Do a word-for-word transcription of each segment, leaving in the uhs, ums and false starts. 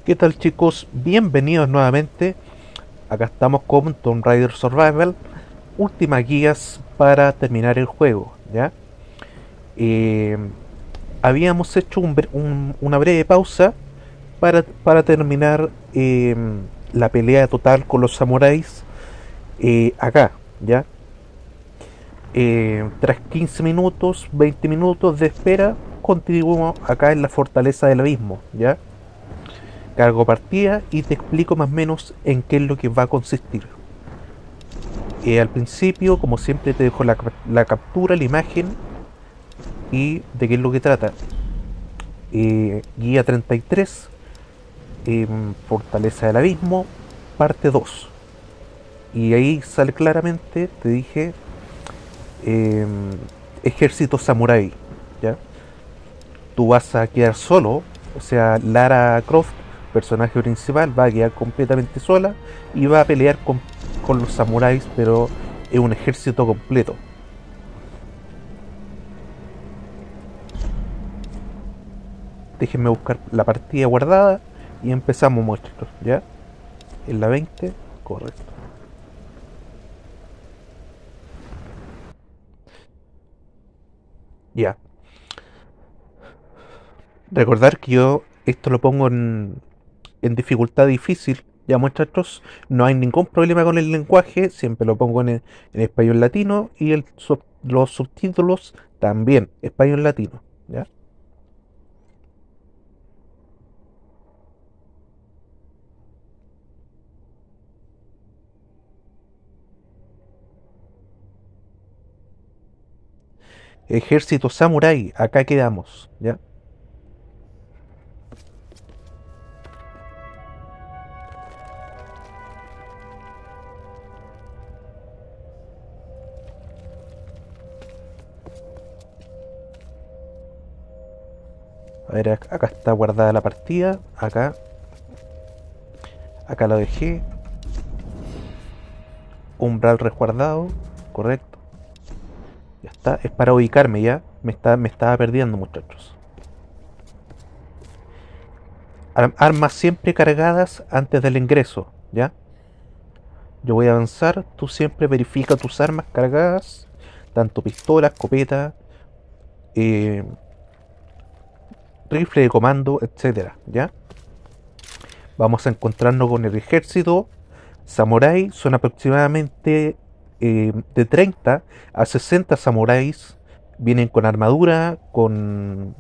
¿Qué tal, chicos? Bienvenidos nuevamente. Acá estamos con Tomb Raider Survival. Últimas guías para terminar el juego, ¿ya? Eh, Habíamos hecho un bre- un- una breve pausa para, para terminar eh, la pelea total con los samuráis eh, acá, ¿ya? Eh, tras quince minutos, veinte minutos de espera, continuamos acá en la fortaleza del abismo, ¿ya? Cargo partida y te explico más o menos en qué es lo que va a consistir. Eh, al principio, como siempre, te dejo la, la captura, la imagen y de qué es lo que trata. Eh, guía treinta y tres, eh, Fortaleza del Abismo, parte dos. Y ahí sale claramente, te dije, eh, ejército samurái. ¿Ya? Tú vas a quedar solo, o sea, Lara Croft, personaje principal, va a quedar completamente sola y va a pelear con, con los samuráis, pero es un ejército completo. Déjenme buscar la partida guardada y empezamos, muchachos, ¿ya? En la veinte, correcto. Ya. Recordar que yo esto lo pongo en, en dificultad difícil, ya, muchachos. No hay ningún problema con el lenguaje, siempre lo pongo en, en español latino y el, sub- los subtítulos también, español latino, ¿ya? Ejército samurái, acá quedamos, ¿ya? A ver, ac- acá está guardada la partida, acá, acá la dejé, umbral resguardado, correcto, ya está, es para ubicarme ya, me, está, me estaba perdiendo, muchachos. Ar- Armas siempre cargadas antes del ingreso, ¿ya? Yo voy a avanzar, tú siempre verifica tus armas cargadas, tanto pistola, escopeta, eh, rifle de comando, etcétera, ¿ya? Vamos a encontrarnos con el ejército samurái, son aproximadamente eh, de treinta a sesenta samuráis, vienen con armadura, con...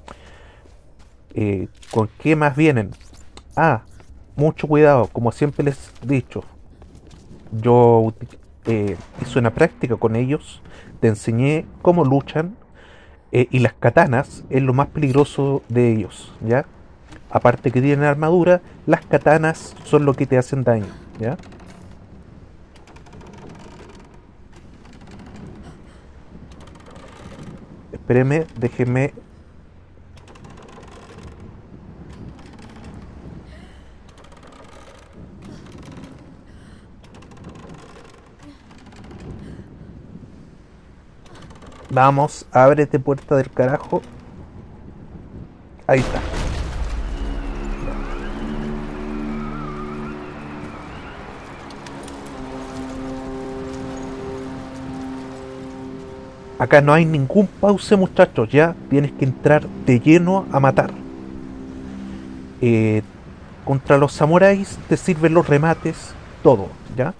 Eh, ¿con qué más vienen? Ah, mucho cuidado, como siempre les he dicho, yo eh, hice una práctica con ellos, te enseñé cómo luchan, eh, y las katanas es lo más peligroso de ellos, ¿ya? Aparte que tienen armadura, las katanas son lo que te hacen daño, ¿ya? Espéreme, déjeme. Vamos, ábrete puerta del carajo. Ahí está. Acá no hay ningún pause, muchachos, ya tienes que entrar de lleno a matar. Eh, Contra los samuráis te sirven los remates, todo, ¿ya?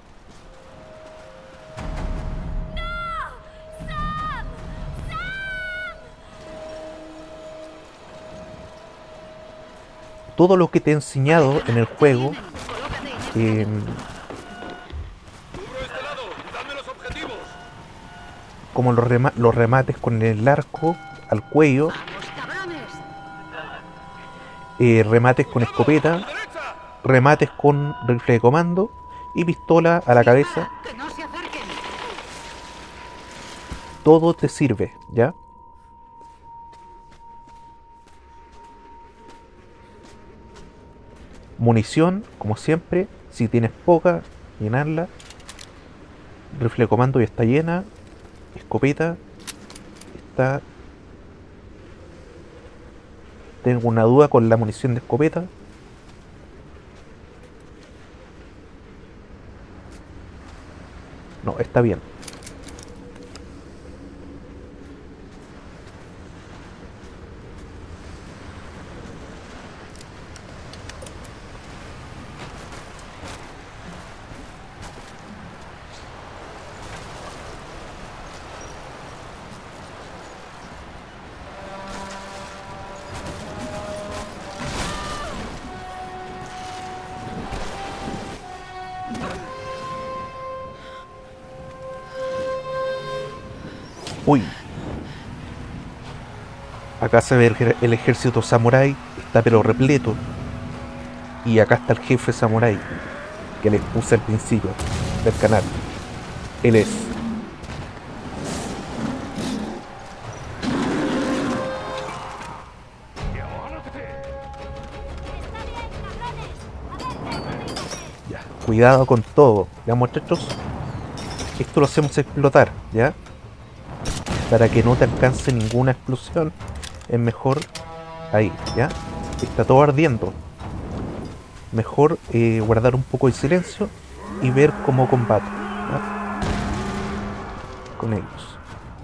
Todo lo que te he enseñado en el juego, eh, como los, rema los remates con el arco al cuello, eh, remates con escopeta, remates con rifle de comando y pistola a la cabeza, todo te sirve, ¿ya? Munición, como siempre, si tienes poca, llenarla. Rifle de comando ya está llena. Escopeta está. Tengo una duda con la munición de escopeta. No, está bien. Uy. Acá se ve el, el ejército samurái, está pero repleto. Y acá está el jefe samurái que les puse al principio del canal. Él es. Ya, cuidado con todo, ya muchachos. Esto lo hacemos explotar, ¿ya? Para que no te alcance ninguna explosión, es mejor ahí, ¿ya? Está todo ardiendo. Mejor eh, guardar un poco de silencio y ver cómo combate, ¿ya? Con ellos.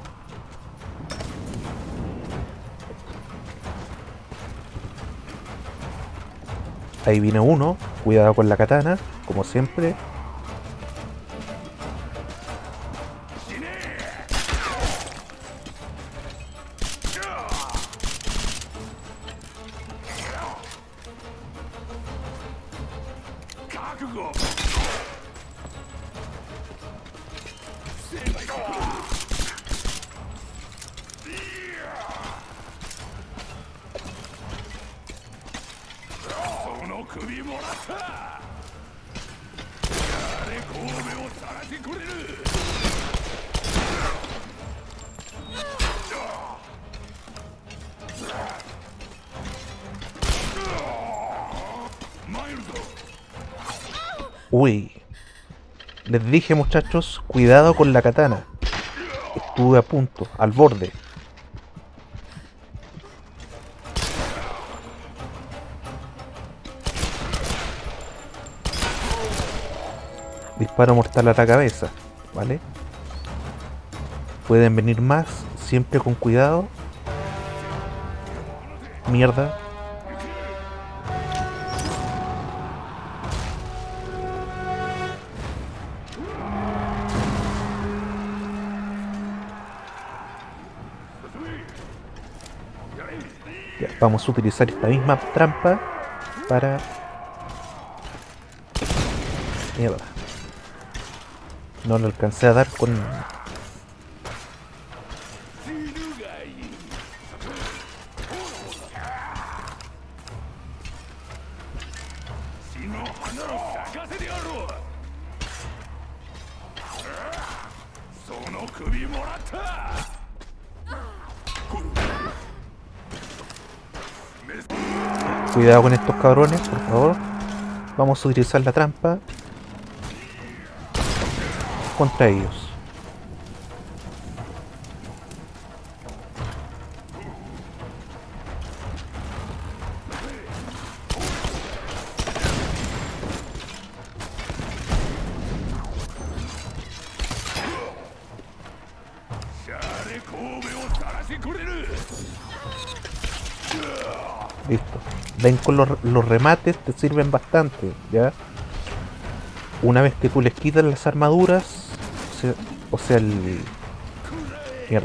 Ahí viene uno, cuidado con la katana, como siempre. Uy, les dije muchachos, cuidado con la katana. Estuve a punto, al borde. Disparo mortal a la cabeza, ¿vale? Pueden venir más, siempre con cuidado. Mierda. Ya, vamos a utilizar esta misma trampa para... Mierda. No lo alcancé a dar con... Cuidado con estos cabrones, por favor. Vamos a utilizar la trampa contra ellos. Listo. Ven con los, los remates, te sirven bastante, ¿ya? Una vez que tú les quitas las armaduras, o sea, o sea el... Mierda.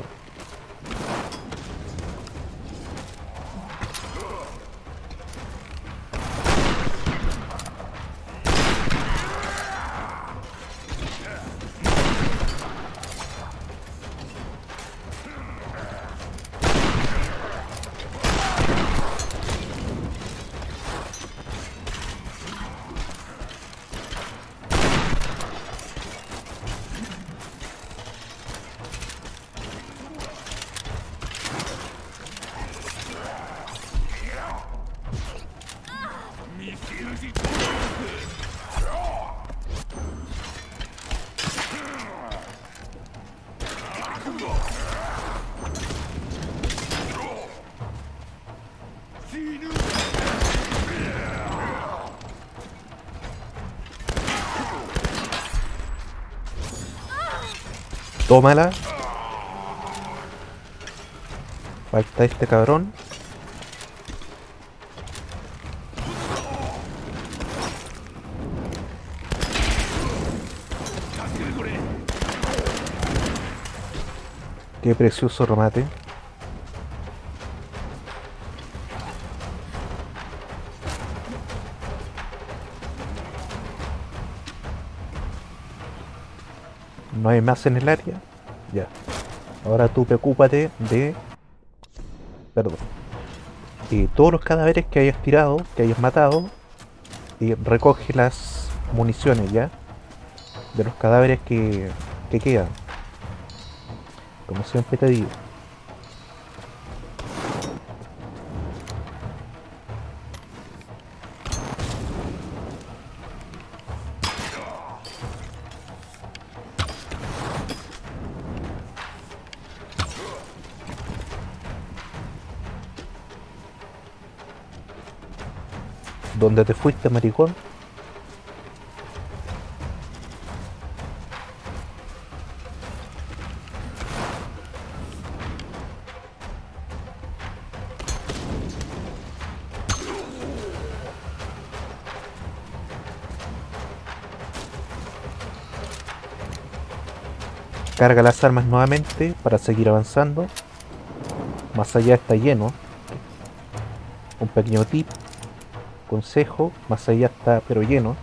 Tómala. Falta este cabrón. Qué precioso remate. No hay más en el área. Ya. Ahora tú preocúpate de... Perdón. Y todos los cadáveres que hayas tirado, que hayas matado, y recoge las municiones ya. De los cadáveres que, que quedan. Como siempre te digo. ¿Dónde te fuiste, maricón? Carga las armas nuevamente para seguir avanzando. Más allá está lleno. Un pequeño tip, consejo, más allá está pero lleno.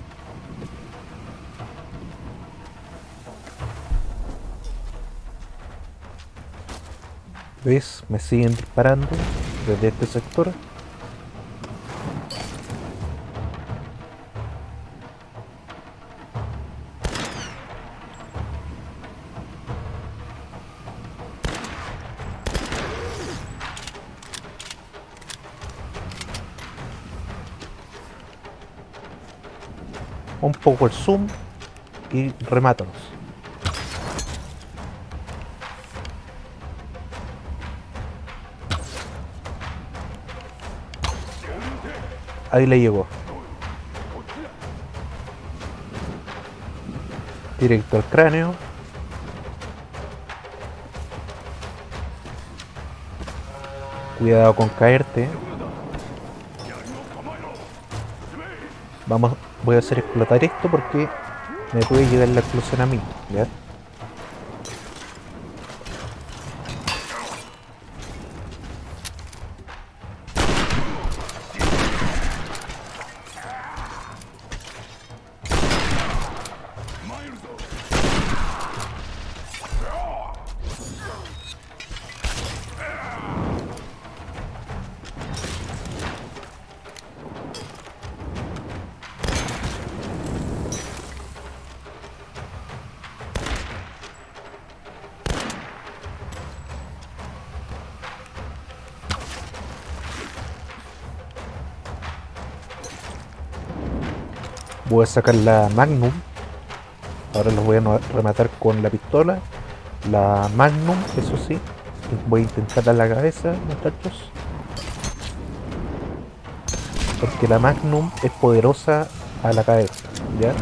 ¿Ves? Me siguen disparando desde este sector. Un poco el zoom y remátalos. Ahí le llegó. Directo al cráneo. Cuidado con caerte. Vamos, voy a hacer explotar esto porque me puede llegar la explosión a mí, ¿ya? Voy a sacar la Magnum. Ahora los voy a rematar con la pistola. La Magnum, eso sí. Voy a intentar dar la cabeza, muchachos. Porque la Magnum es poderosa a la cabeza, ¿ya?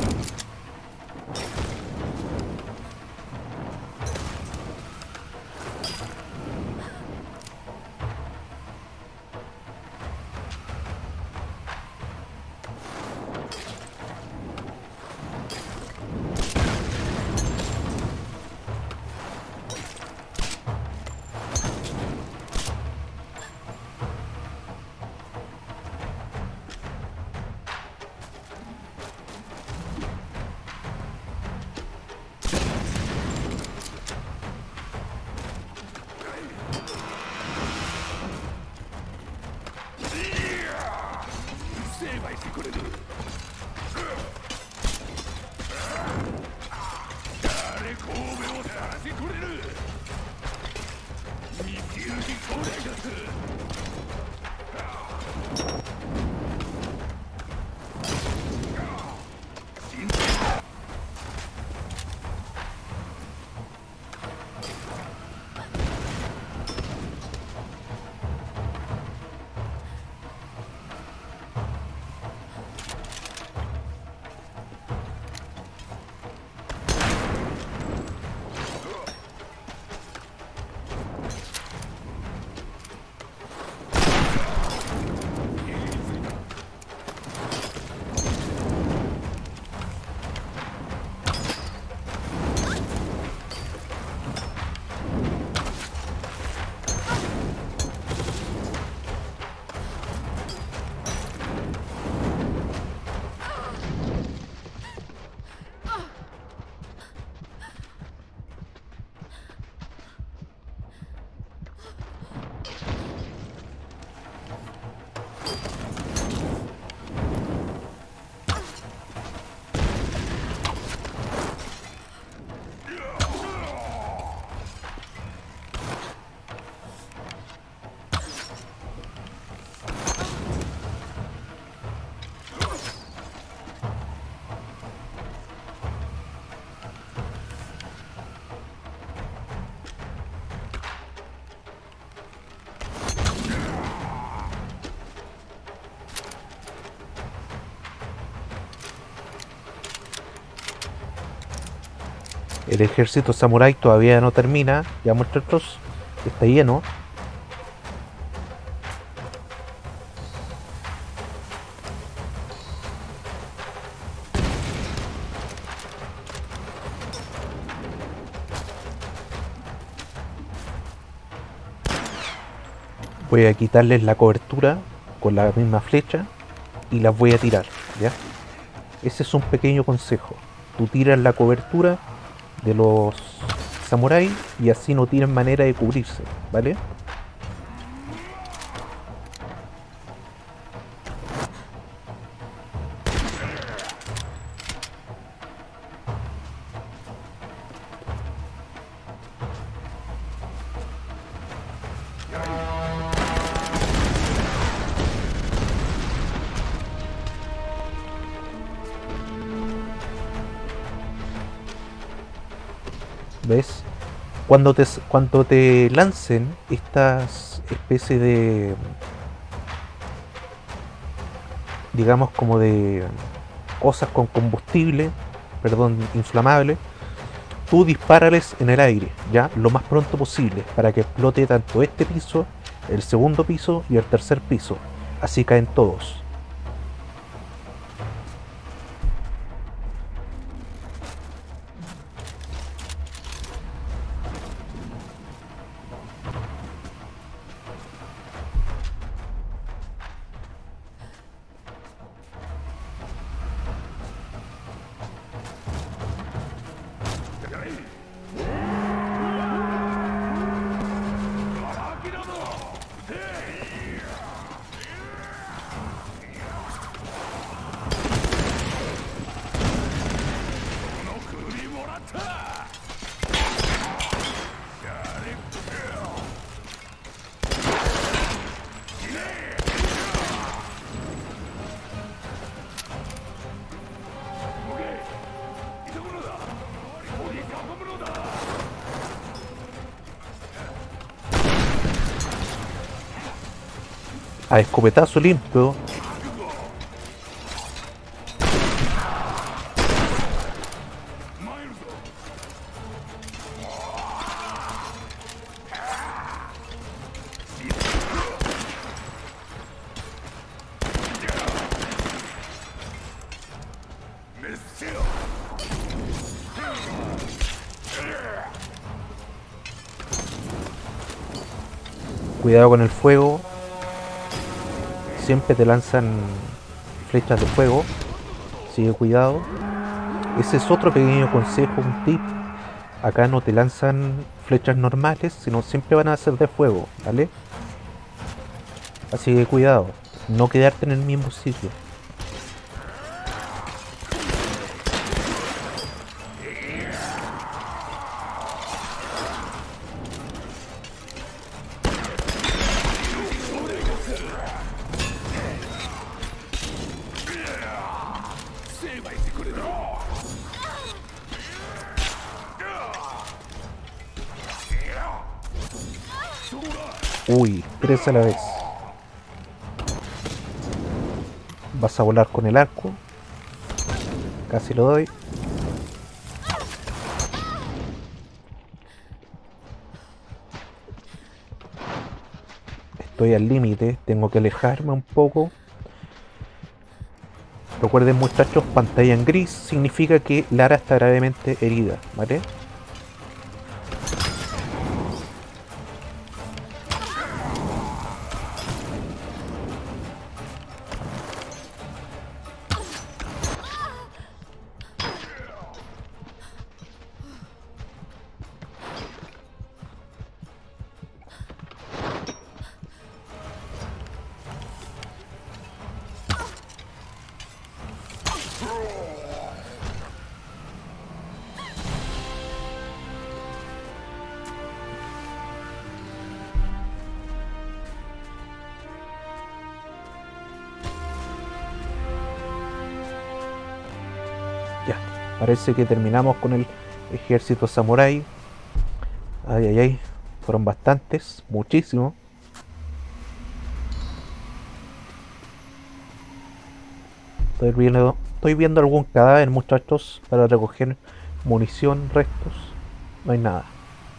El ejército samurái todavía no termina, ya muchachos, está lleno. Voy a quitarles la cobertura con la misma flecha y las voy a tirar, ¿ya? Ese es un pequeño consejo. Tú tiras la cobertura de los samuráis y así no tienen manera de cubrirse, ¿vale? ¿Ves? Cuando te, cuando te lancen estas especies de, digamos, como de cosas con combustible, perdón, inflamable, tú dispárales en el aire, ya, lo más pronto posible, para que explote tanto este piso, el segundo piso y el tercer piso. Así caen todos. A escopetazo limpio. Cuidado con el fuego. Siempre te lanzan flechas de fuego. Sigue cuidado. Ese es otro pequeño consejo, un tip. Acá no te lanzan flechas normales, sino siempre van a ser de fuego, ¿vale? Así que cuidado. No quedarte en el mismo sitio. Uy, tres a la vez. Vas a volar con el arco. Casi lo doy. Estoy al límite, tengo que alejarme un poco. Recuerden, muchachos, pantalla en gris significa que Lara está gravemente herida, ¿vale? Ya, parece que terminamos con el ejército samurái. Ay, ay, ay, fueron bastantes, muchísimos. Estoy viendo, estoy viendo algún cadáver, muchachos, para recoger munición, restos, no hay nada.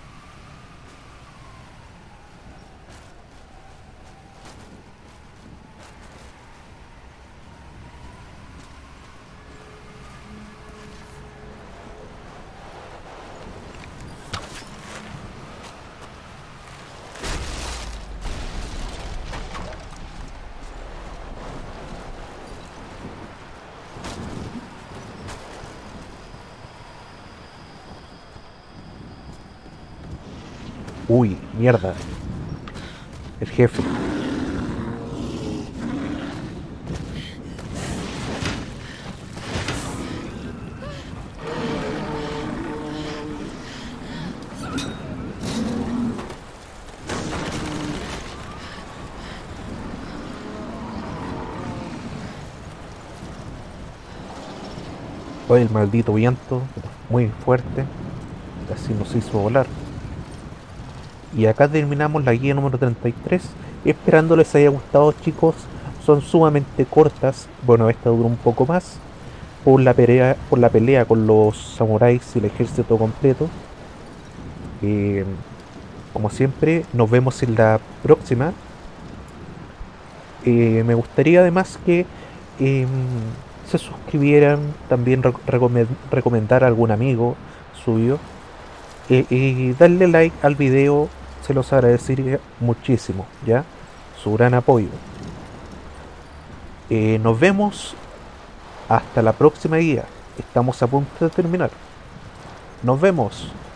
Uy, mierda. El jefe. Oye, el maldito viento, muy fuerte, casi nos hizo volar. Y acá terminamos la guía número treinta y tres. Esperando les haya gustado, chicos. Son sumamente cortas. Bueno, esta duró un poco más. Por la pelea, por la pelea con los samuráis y el ejército completo. Eh, como siempre, nos vemos en la próxima. Eh, me gustaría además que eh, se suscribieran. También recome recomendar a algún amigo suyo. Eh, y darle like al video, se los agradecería muchísimo, ¿ya? Su gran apoyo. Eh, nos vemos hasta la próxima guía. Estamos a punto de terminar. Nos vemos.